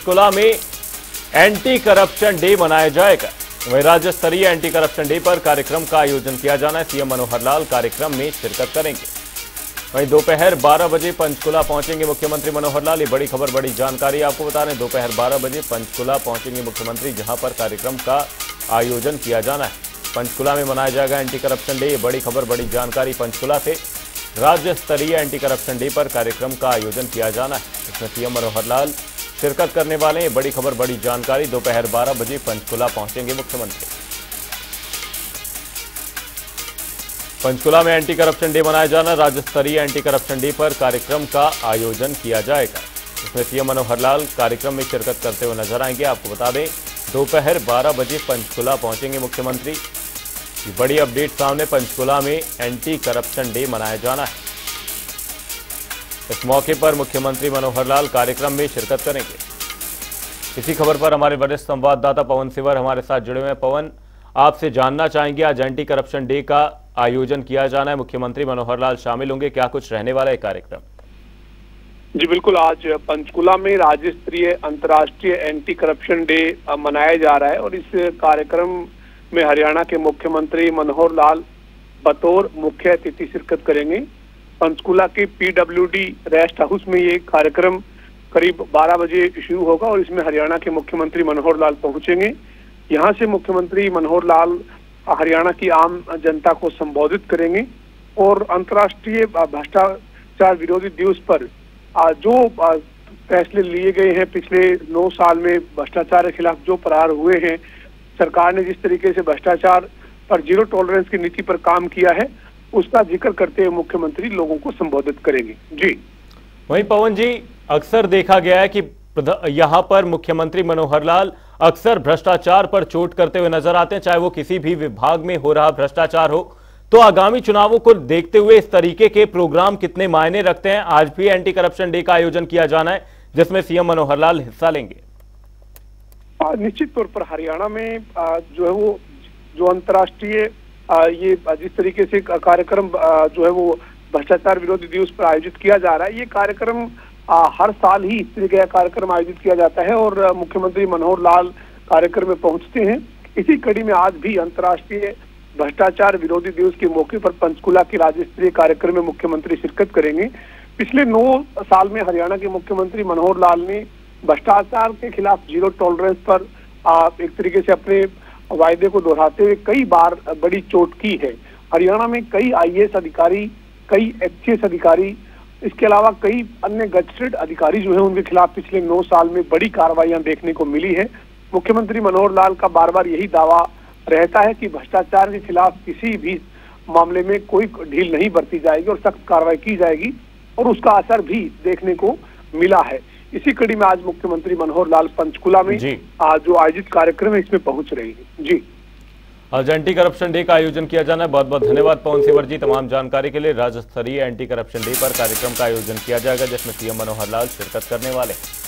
पंचकुला में anti corruption day मनाया जाएगा। वहीं राज्य स्तरीय एंटी करप्शन डे पर कार्यक्रम का आयोजन किया जाना है। सीएम मनोहर लाल कार्यक्रम में शिरकत करेंगे। वहीं दोपहर 12 बजे पंचकुला पहुंचेंगे मुख्यमंत्री मनोहर लाल। ये बड़ी खबर, बड़ी जानकारी आपको बता रहे हैं। दोपहर 12 बजे पंचकुला पहुंचेंगे मुख्यमंत्री, जहां पर कार्यक्रम का आयोजन किया जाना है। पंचकुला में मनाया जाएगा एंटी करप्शन डे। ये बड़ी खबर, बड़ी जानकारी। पंचकुला से राज्य स्तरीय एंटी करप्शन डे पर कार्यक्रम का आयोजन किया जाना है। इसमें सीएम मनोहर लाल शिरकत करने वाले हैं। बड़ी खबर, बड़ी जानकारी। दोपहर 12 बजे पंचकुला पहुंचेंगे मुख्यमंत्री। पंचकुला में एंटी करप्शन डे मनाया जाना। राज्य स्तरीय एंटी करप्शन डे पर कार्यक्रम का आयोजन किया जाएगा। इसमें सीएम मनोहर लाल कार्यक्रम में शिरकत करते हुए नजर आएंगे। आपको बता दें, दोपहर 12 बजे पंचकुला पहुंचेंगे मुख्यमंत्री। ये बड़ी अपडेट सामने, पंचकुला में एंटी करप्शन डे मनाया जाना है। इस मौके पर मुख्यमंत्री मनोहर लाल कार्यक्रम में शिरकत करेंगे। इसी खबर पर हमारे वरिष्ठ संवाददाता पवन सिवर हमारे साथ जुड़े हुए हैं। पवन, आपसे जानना चाहेंगे, आज एंटी करप्शन डे का आयोजन किया जाना है, मुख्यमंत्री मनोहर लाल शामिल होंगे, क्या कुछ रहने वाला है कार्यक्रम? जी बिल्कुल, आज पंचकुला में राज्य स्तरीय अंतर्राष्ट्रीय एंटी करप्शन डे मनाया जा रहा है और इस कार्यक्रम में हरियाणा के मुख्यमंत्री मनोहर लाल बतौर मुख्य अतिथि शिरकत करेंगे। पंचकुला के पीडब्ल्यूडी रेस्ट हाउस में ये कार्यक्रम करीब 12 बजे शुरू होगा और इसमें हरियाणा के मुख्यमंत्री मनोहर लाल पहुंचेंगे। यहाँ से मुख्यमंत्री मनोहर लाल हरियाणा की आम जनता को संबोधित करेंगे और अंतर्राष्ट्रीय भ्रष्टाचार विरोधी दिवस पर जो फैसले लिए गए हैं, पिछले 9 साल में भ्रष्टाचार के खिलाफ जो प्रहार हुए हैं, सरकार ने जिस तरीके से भ्रष्टाचार पर जीरो टॉलरेंस की नीति पर काम किया है, उसका जिक्र करते हुए मुख्यमंत्री लोगों को संबोधित करेंगे। जी वहीं पवन जी, अक्सर देखा गया है कि यहां पर मुख्यमंत्री मनोहर लाल अक्सर भ्रष्टाचार पर चोट करते हुए नजर आते हैं, चाहे वो किसी भी विभाग में हो रहा भ्रष्टाचार हो। तो आगामी चुनावों को देखते हुए इस तरीके के प्रोग्राम कितने मायने रखते हैं? आज भी एंटी करप्शन डे का आयोजन किया जाना है, जिसमें सीएम मनोहर लाल हिस्सा लेंगे। निश्चित तौर पर हरियाणा में जो है वो जो अंतर्राष्ट्रीय ये जिस तरीके से कार्यक्रम जो है वो भ्रष्टाचार विरोधी दिवस पर आयोजित किया जा रहा है, ये कार्यक्रम हर साल ही इस तरीके का कार्यक्रम आयोजित किया जाता है और मुख्यमंत्री मनोहर लाल कार्यक्रम में पहुंचते हैं। इसी कड़ी में आज भी अंतर्राष्ट्रीय भ्रष्टाचार विरोधी दिवस के मौके पर पंचकुला के राज्य स्तरीय कार्यक्रम में मुख्यमंत्री शिरकत करेंगे। पिछले 9 साल में हरियाणा के मुख्यमंत्री मनोहर लाल ने भ्रष्टाचार के खिलाफ जीरो टॉलरेंस पर एक तरीके से अपने वायदे को दोहराते हुए कई बार बड़ी चोट की है। हरियाणा में कई IAS अधिकारी, कई HCS अधिकारी, इसके अलावा कई अन्य गजटेड अधिकारी जो है उनके खिलाफ पिछले 9 साल में बड़ी कार्रवाइयां देखने को मिली है। मुख्यमंत्री मनोहर लाल का बार बार यही दावा रहता है कि भ्रष्टाचार के खिलाफ किसी भी मामले में कोई ढील नहीं बरती जाएगी और सख्त कार्रवाई की जाएगी और उसका असर भी देखने को मिला है। इसी कड़ी में आज मुख्यमंत्री मनोहर लाल पंचकुला में जो आयोजित कार्यक्रम है इसमें पहुंच रही है। जी, आज एंटी करप्शन डे का आयोजन किया जाना है। बहुत बहुत धन्यवाद पवन सिवर जी तमाम जानकारी के लिए। राज्य स्तरीय एंटी करप्शन डे पर कार्यक्रम का आयोजन किया जाएगा, जिसमें सीएम मनोहर लाल शिरकत करने वाले हैं।